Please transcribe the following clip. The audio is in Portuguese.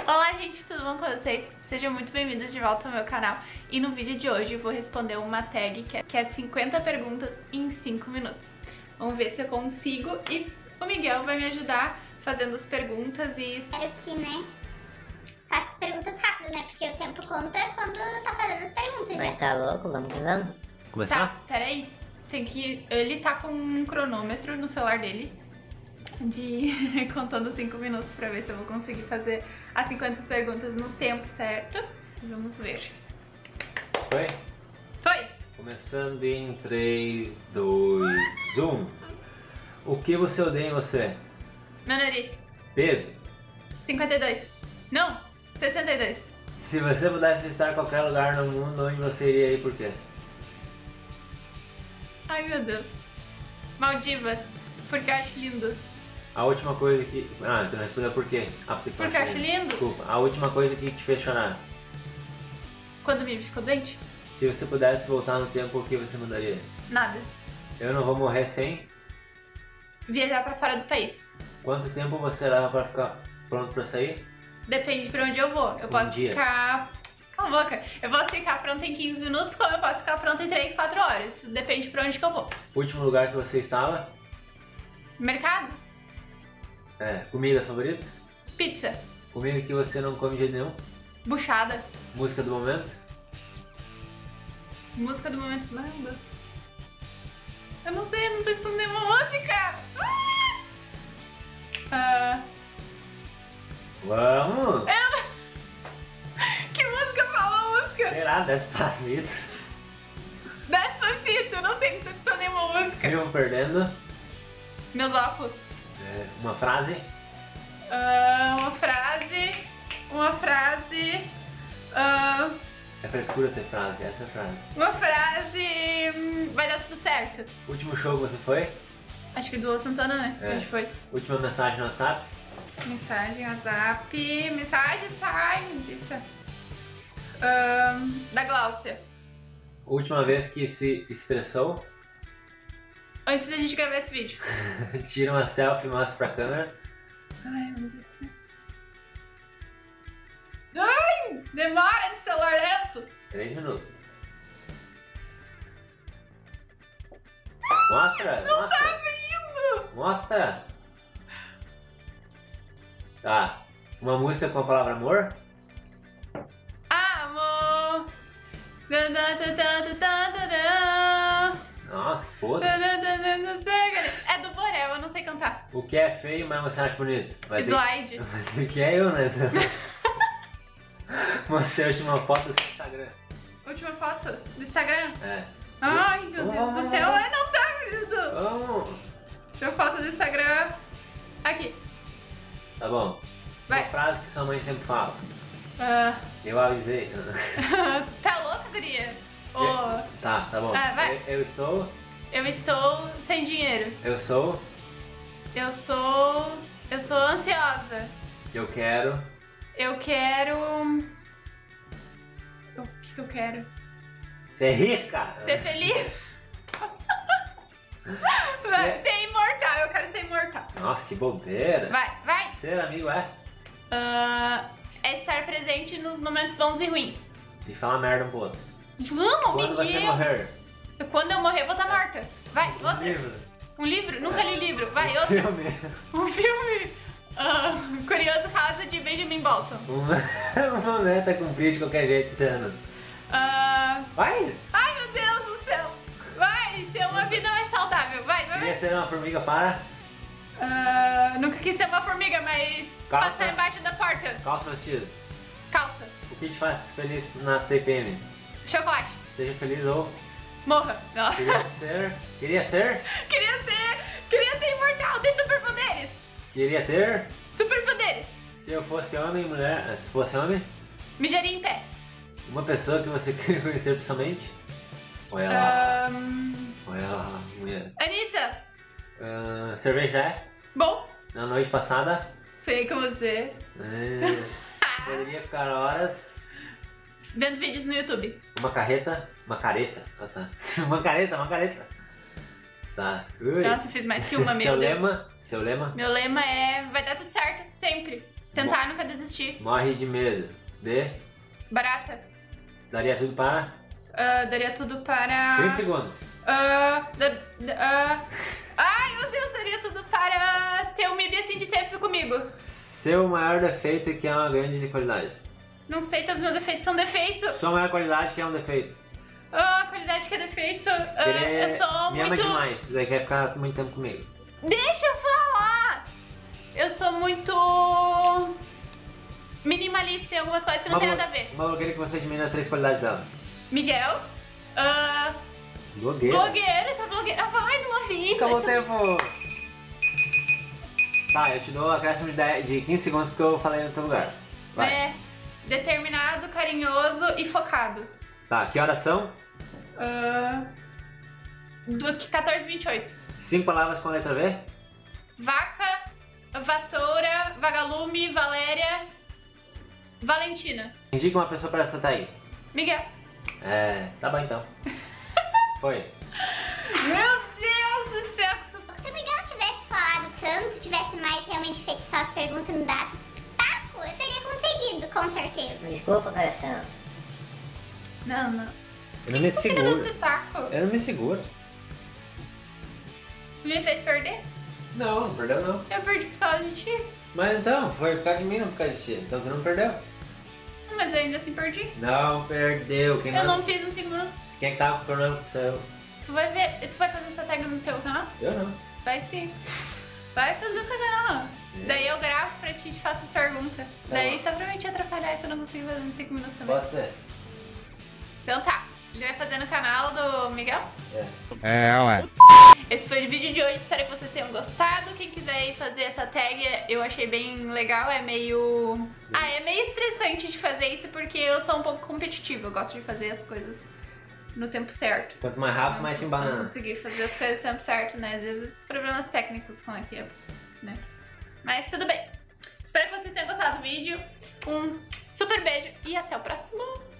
Olá gente, tudo bom com vocês? Sejam muito bem-vindos de volta ao meu canal. E no vídeo de hoje eu vou responder uma tag que é 50 perguntas em 5 minutos. Vamos ver se eu consigo e o Miguel vai me ajudar fazendo as perguntas e... Espero que, né, faça as perguntas rápido, né? Porque o tempo conta quando tá fazendo as perguntas. Mas tá louco? Vamos que vamos. Começar? Tá, peraí. Tem que... Ele tá com um cronômetro no celular dele de contando 5 minutos pra ver se eu vou conseguir fazer as 50 perguntas no tempo certo. Vamos ver. Foi? Foi! Começando em 3, 2, 1. O que você odeia em você? Meu nariz. Peso. 52. Não, 62. Se você pudesse visitar qualquer lugar no mundo, onde você iria ir e por quê? Ai meu Deus. Maldivas. Porque eu acho lindo. A última coisa que... Ah, então respondeu por quê? Ah, porque Porque eu acho lindo. Desculpa. A última coisa que te fez chorar. Quando o Bibi ficou doente? Se você pudesse voltar no tempo, o que você mudaria? Nada. Eu não vou morrer sem... Viajar pra fora do país. Quanto tempo você leva pra ficar pronto pra sair? Depende pra onde eu vou. Eu posso dia. ficar... Cala a boca. Eu posso ficar pronta em 15 minutos, como eu posso ficar pronta em 3, 4 horas. Depende pra onde que eu vou. Último lugar que você estava? Mercado? Comida favorita? Pizza. Comida que você não come de jeito nenhum? Buchada. Música do momento? Música do momento. Meu Deus. Eu não sei, eu não tô estudando nenhuma música. Vamos! Que música falou música? Sei lá, Despacito. Despacito, eu não sei, não tô estudando nenhuma música. Vivo perdendo. Meus óculos. Uma frase. Uma frase. É frescura ter frase, essa é a frase. Uma frase. Vai dar tudo certo. Último show que você foi? Acho que do Lua Santana, né? É. A gente foi. Última mensagem no WhatsApp? Mensagem, WhatsApp. Mensagem, sai. Disso. Da Gláucia. Última vez que se estressou? Antes da gente gravar esse vídeo. Tira uma selfie e mostra pra câmera. Ai, não disse. Ai, demora de celular lento. 3 minutos. Mostra! Não mostra! tá abrindo. Mostra! Tá. Uma música com a palavra amor? Amor. Da, da, da, da, da, da, da. Nossa, que podre. É do Borel, eu não sei cantar. O que é feio, mas você acha bonito? Slide. O que é eu, né? Mostrei a última foto do seu Instagram. Última foto do Instagram. É. Ai, meu Deus do céu. Ai, não tá abrindo. Vamos! Última foto do Instagram. Aqui. Tá bom. Vai. Uma frase que sua mãe sempre fala. Ah, Eu avisei. tá louca, guria? Oh, Tá bom. vai. Eu estou. eu estou sem dinheiro. Eu sou. Eu sou ansiosa. Eu quero. Eu quero... O que eu quero? Ser rica! Ser feliz? Ser imortal, eu quero ser imortal. Nossa, que bobeira! Vai. Ser amigo é. É estar presente nos momentos bons e ruins. E falar merda um pro outro. Vamos, Quando você Miguel. morrer? Quando eu morrer, eu vou estar morta. Vai, Um outra. livro. Um livro? Nunca li livro. Vai, Um outro. filme. Um filme. Curioso Caso de Benjamin Bolton. Uma meta cumprir de qualquer jeito esse ano. Vai! Ai, meu Deus do céu. Vai, ter uma vida mais saudável. Vai. Queria ser uma formiga para. Nunca quis ser uma formiga, mas Calça. passar embaixo da porta. Calça vestido. Calça. O que te faz feliz na TPM? Chocolate. Seja feliz ou. Morra. Não. Queria ser. Queria ser imortal. Tem superpoderes. Queria ter. Superpoderes. Se eu fosse homem e mulher. Se fosse homem. Mijaria em pé. Uma pessoa que você queria conhecer pessoalmente. Ou ela. Ou ela. Mulher. Anitta. Cerveja é? Bom. Na noite passada. Sei com você. Poderia ficar horas. Vendo vídeos no YouTube. Uma carreta. Uma careta. Ah, tá. Uma careta. Tá. Ui. Nossa, fiz mais que uma, meu Deus. Seu lema? Meu lema é vai dar tudo certo, sempre. Tentar e nunca desistir. Morre de medo. De? Barata. Daria tudo para? Daria tudo para... 30 segundos. Ai, meu Deus, daria tudo para ter o MIB assim de sempre comigo. Seu maior defeito que é uma grande qualidade. Não sei, todos os meus defeitos são defeitos. Sua maior qualidade que é um defeito. Qualidade que é defeito. Eu sou me muito... ama demais, você quer ficar muito tempo comigo. Deixa eu falar! Eu sou muito minimalista em algumas coisas que não tem nada a ver. Uma blogueira que você admira 3 qualidades dela. Miguel. Blogueira. Blogueira, tá blogueira. Vai numa vida. Acabou o tempo. Tá, eu te dou um acréscimo de 15 segundos porque eu falei no teu lugar. Vai. Determinado, carinhoso e focado. Tá, que horas são? 14h28. 5 palavras com a letra V? Vaca, vassoura, vagalume, Valéria, Valentina. Indica uma pessoa para essa tá aí. Miguel. Tá bom então. Foi. Meu Deus do céu. Se o Miguel tivesse falado tanto, tivesse mais realmente feito só as perguntas no dado taco, eu teria conseguido, com certeza. Desculpa, coração. Não. Eu não me seguro. Taco? Eu não me seguro. Me fez perder? Não perdeu não. Eu perdi por causa de ti. Mas então, foi por causa de mim, não por causa de ti. Então tu não perdeu. Mas eu ainda assim perdi. Não perdeu. Eu não fiz um segundo. Quem é que tava com o problema com o seu? Tu vai ver. Tu vai fazer essa tag no teu canal? Eu não. Vai sim. Vai fazer no canal. Daí eu gravo pra ti e te faço as perguntas. Daí só pra mim te atrapalhar e tu não consigo fazer em 5 minutos também. Pode ser. Então tá. Ele vai fazer no canal do Miguel? Ué. Esse foi o vídeo de hoje, espero que vocês tenham gostado. Quem quiser ir fazer essa tag, eu achei bem legal, é meio estressante de fazer isso porque eu sou um pouco competitiva, eu gosto de fazer as coisas no tempo certo. Quanto mais rápido, mais se embanana. Não consegui fazer as coisas no tempo certo, né? Às vezes problemas técnicos com aqui, né? Mas tudo bem. Espero que vocês tenham gostado do vídeo. Um super beijo e até o próximo!